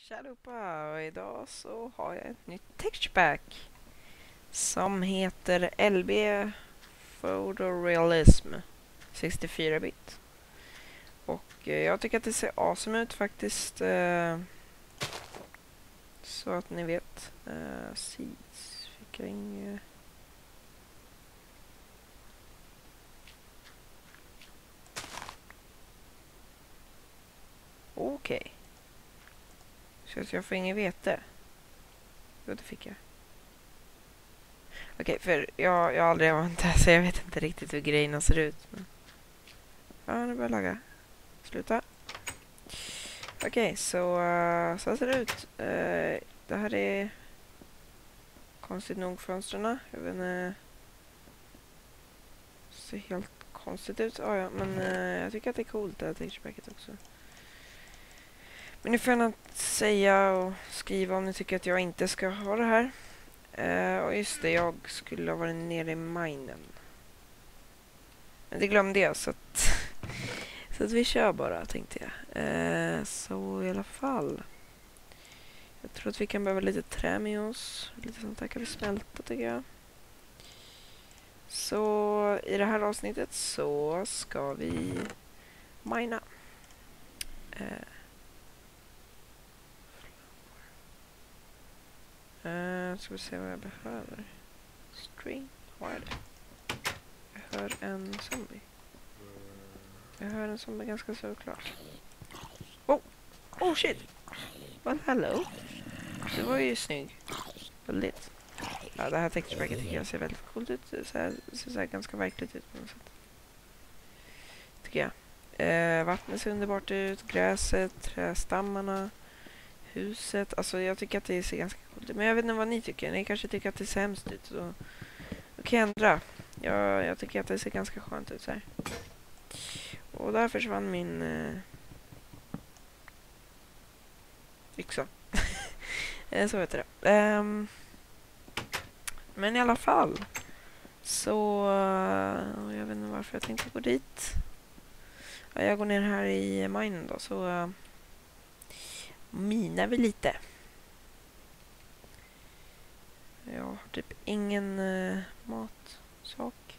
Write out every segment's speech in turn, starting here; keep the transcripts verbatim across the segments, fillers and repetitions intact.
Tja allihopa, och idag så har jag ett nytt texture pack som heter L B Photorealism sextiofyra bit. Och eh, jag tycker att det ser awesome ut faktiskt. Eh, så att ni vet. Eh, seeds fick jag inget. Okej. Okay. Så att jag får inget vete. Jo, det fick jag. Okej, okay, för jag, jag har aldrig använt det, så jag vet inte riktigt hur grejerna ser ut. Men... Ja, nu börjar laga. Sluta. Okej, okay, så, uh, så ser det ut. Uh, det här är konstigt nog fönstren. Jag vet inte. Ser helt konstigt ut. Oh, ja, men uh, jag tycker att det är coolt det här texturepacket också. Men ni får gärna säga och skriva om ni tycker att jag inte ska ha det här. Uh, och just det, jag skulle ha varit nere i minen. Men det glömde jag, så att, så att vi kör bara, tänkte jag. Uh, så i alla fall. Jag tror att vi kan behöva lite trä med oss. Lite sånt där kan vi smälta, tycker jag. Så i det här avsnittet så ska vi mina. Uh, Uh, ska vi se vad jag behöver. String. Vad är det? Jag hör en zombie. Jag hör en zombie ganska såklart. Oh! Oh shit! Well, hello. Det var ju snygg. Väldigt. Ja, det här texturepacket tycker jag ser väldigt coolt ut. Det ser, ser så här ganska verkligt ut på något sätt. Tycker jag. Uh, vattnet ser underbart ut. Gräset, trästammarna. Huset, alltså jag tycker att det ser ganska coolt ut. Men jag vet inte vad ni tycker. Ni kanske tycker att det ser hemskt ut. Så då kan jag ändra. Jag, jag tycker att det ser ganska skönt ut så här. Och där försvann min eh, yxa. Så vet det. Um, men i alla fall. Så uh, jag vet inte varför jag tänkte gå dit. Ja, jag går ner här i minen då. Så... Uh, minar vi lite. Jag har typ ingen uh, matsak.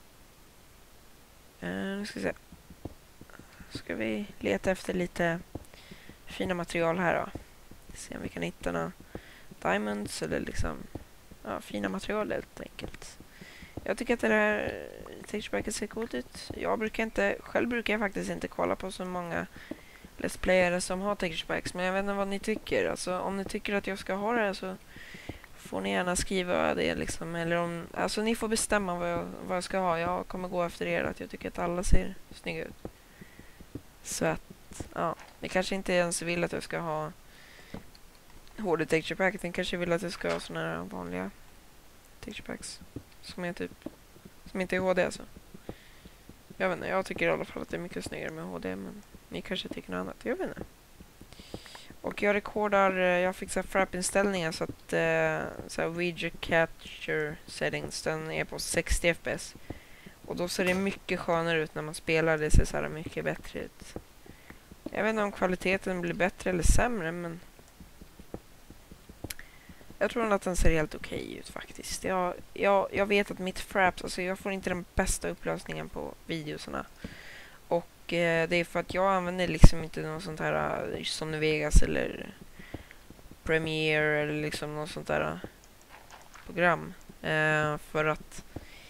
Uh, nu ska vi se. Ska vi leta efter lite fina material här då. Se om vi kan hitta några diamonds eller liksom ja, fina material helt enkelt. Jag tycker att det här texturepacket ser coolt ut. Jag brukar inte, själv brukar jag faktiskt inte kolla på så många Let's Playare som har texturepacks, men jag vet inte vad ni tycker. Alltså, om ni tycker att jag ska ha det här så får ni gärna skriva det liksom. Eller om, alltså ni får bestämma vad jag, vad jag ska ha. Jag kommer gå efter er, att jag tycker att alla ser snygga ut. Så att, ja. Ni kanske inte ens vill att jag ska ha H D texturepack. Ni kanske vill att jag ska ha såna här vanliga texturepacks. Som är typ, som inte är H D alltså. Jag vet inte, jag tycker i alla fall att det är mycket snyggare med H D, men ni kanske tycker något annat, jag vet inte. Och jag rekordar, jag fixar frap-inställningar så att uh, så här video capture settings, den är på sextio F P S. Och då ser det mycket skönare ut när man spelar, det ser så här mycket bättre ut. Jag vet inte om kvaliteten blir bättre eller sämre, men jag tror att den ser helt okej okay ut faktiskt. Jag, jag, jag vet att mitt fraps, alltså jag får inte den bästa upplösningen på videosarna. Och eh, det är för att jag använder liksom inte något sånt här uh, Sony Vegas eller Premiere eller liksom något sånt där uh, program. Eh, för att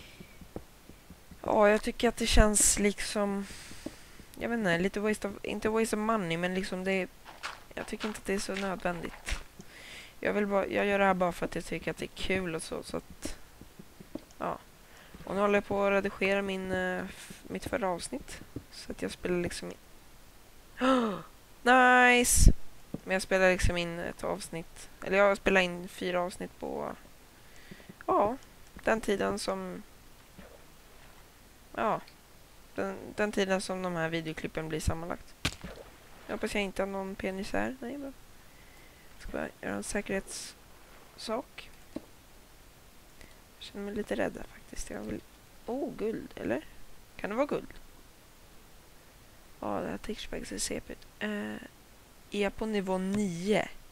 ja, jag tycker att det känns liksom, jag vet inte, lite waste of, inte waste of money, men liksom det, jag tycker inte att det är så nödvändigt. Jag vill bara, jag gör det här bara för att jag tycker att det är kul och så, så att ja. Och nu håller jag på att redigera min, uh, mitt förra avsnitt. Så att jag spelar liksom in... Oh, nice! Men jag spelar liksom in ett avsnitt. Eller jag spelar in fyra avsnitt på... Ja, den tiden som... Ja, den, den tiden som de här videoklippen blir sammanlagt. Jag hoppas jag inte har någon penis här. Nej, men... Jag ska bara göra en säkerhetssak. Jag känner mig lite rädd faktiskt. Jag vill... Oh, guld, eller? Kan det vara guld? Ja, det här texturepacket ser C P ut. Uh, är jag på nivå nio?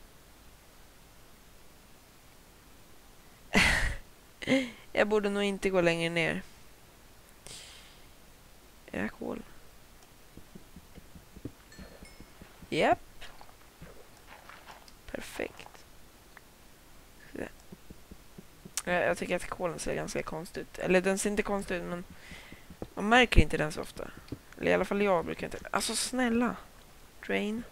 Jag borde nog inte gå längre ner. Är det kol? Japp. Perfekt. Jag, jag tycker att kolen ser ganska konstigt ut. Eller den ser inte konstigt ut, men man märker inte den så ofta. Eller i alla fall jag brukar inte. Alltså snälla. Drain.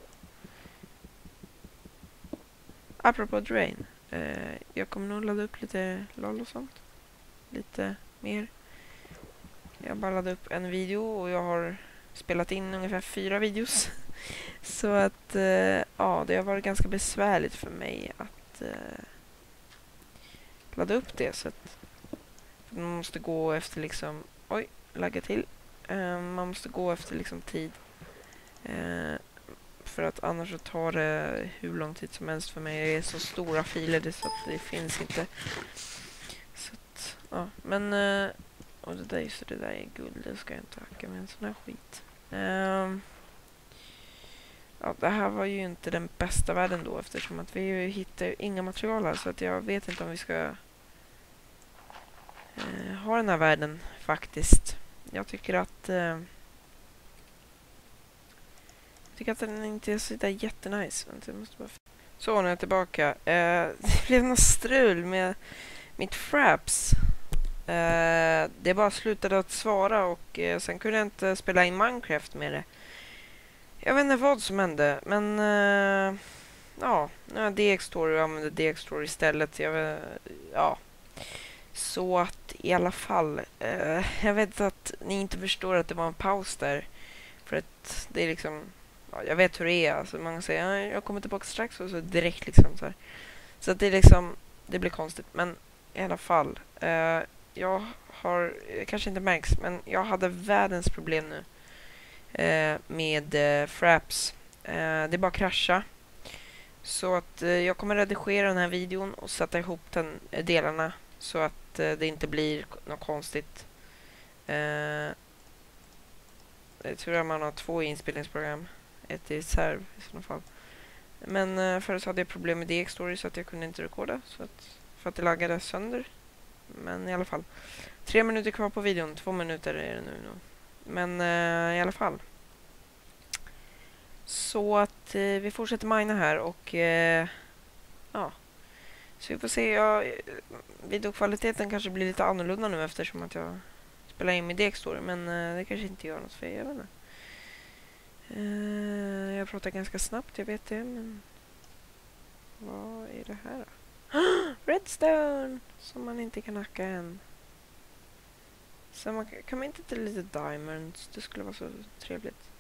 Apropå drain. Eh, jag kommer nog ladda upp lite LOL och sånt. Lite mer. Jag bara laddade upp en video och jag har spelat in ungefär fyra videos. Så att eh, ja, det har varit ganska besvärligt för mig att eh, ladda upp det. Så att man måste gå efter liksom... Oj, lagga till. Eh, man måste gå efter liksom tid. Eh, för att annars så tar det hur lång tid som helst för mig. Det är så stora filer det, så att det finns inte. Så att, ja, men... Eh, och det där, så det där är guld. Det ska jag inte hacka med en sån här skit. Um, ja, det här var ju inte den bästa världen då, eftersom att vi hittar inga material här. Så att jag vet inte om vi ska uh, ha den här världen faktiskt. Jag tycker att... Uh, jag tycker att den inte är så där jättenice. Jag måste bara... Så, nu är jag tillbaka. Uh, det blev något strul med mitt fraps. Uh, det bara slutade att svara och uh, sen kunde jag inte spela in Minecraft med det. Jag vet inte vad som hände, men uh, ja, nu har D X-Story och använder D X-Story istället. Jag vet, ja. Så att i alla fall, uh, jag vet att ni inte förstår att det var en paus där. För att det är liksom, ja, jag vet hur det är. Alltså man säger, ja, jag kommer tillbaka strax och så direkt liksom så här. Så att det är liksom, det blir konstigt, men i alla fall. Uh, Jag har, kanske inte märks, men jag hade världens problem nu eh, med eh, fraps. Eh, det är bara krascha. Så att eh, jag kommer redigera den här videon och sätta ihop den eh, delarna så att eh, det inte blir något konstigt. Eh, jag tror att man har två inspelningsprogram. Ett i serv i sådana fall. Men eh, förut hade jag problem med D X-Story så att jag kunde inte rekorda. Så att, för att det laggade sönder. Men i alla fall. Tre minuter kvar på videon. Två minuter är det nu. nu. Men uh, i alla fall. Så att uh, vi fortsätter mina här. Och uh, ja. Så vi får se. Ja, videokvaliteten kanske blir lite annorlunda nu eftersom att jag spelar in med D X-Story. Men uh, det kanske inte gör något för jag vet inte. Uh, jag pratar ganska snabbt, jag vet det. Men vad är det här då? Redstone! Som man inte kan hacka än. Så man, kan man inte ta lite diamonds? Det skulle vara så trevligt.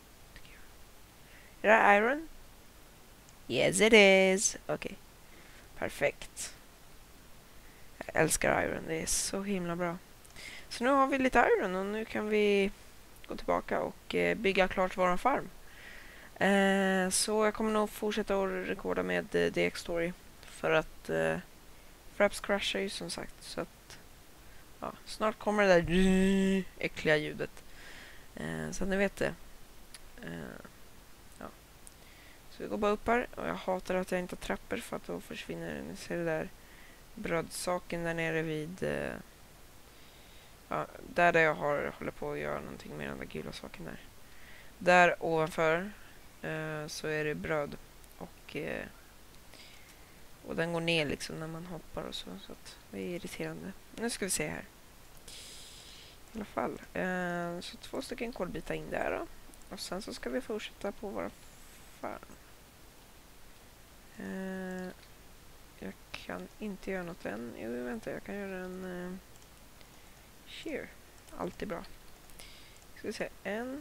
Är det iron? Yes it is. Okej. Okay. Perfekt. Jag älskar iron. Det är så himla bra. Så nu har vi lite iron och nu kan vi gå tillbaka och eh, bygga klart våran farm. Eh, så jag kommer nog fortsätta att rekorda med eh, D X-Story. För att eh, fraps crashar ju som sagt. Så att ja, snart kommer det där äckliga ljudet. Eh, så att ni vet det. Eh, ja. Så vi går bara upp här. Och jag hatar att jag inte har trappor för att då försvinner. Ni ser det där brödsaken där nere vid eh, ja, där, där jag har, håller på att göra någonting med den där gula saken där. Där ovanför eh, så är det bröd. Och eh, Och den går ner liksom när man hoppar och så. Så att det är irriterande. Nu ska vi se här. I alla fall. Eh, så två stycken kolbitar in där då. Och sen så ska vi fortsätta på våra farm. Eh, jag kan inte göra något än. Jo, vänta. Jag kan göra en eh, shear. Alltid bra. Ska vi se. En.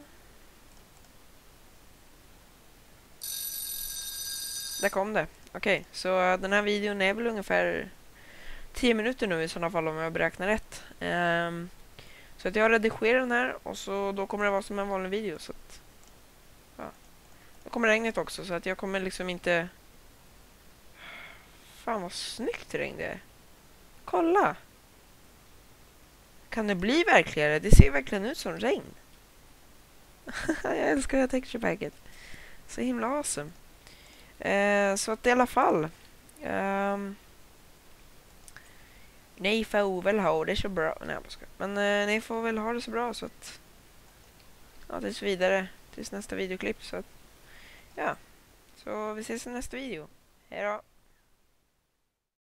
Där kom det. Okej, okay, så uh, den här videon är väl ungefär tio minuter nu i sådana fall om jag beräknar rätt. Um, så att jag redigerar den här och så då kommer det vara som en vanlig video. Så att, ja. Då kommer regnet också så att jag kommer liksom inte... Fan vad snyggt regn det är. Kolla! Kan det bli verkligare? Det ser verkligen ut som regn. Jag älskar det här texture packet. Så himla awesome. Eh, så att i alla fall. Um, ni får väl ha det så bra. Nej, jag ska. Men eh, ni får väl ha det så bra så att ja, tills vidare, tills nästa videoklipp så att ja. Så vi ses i nästa video. Hej då.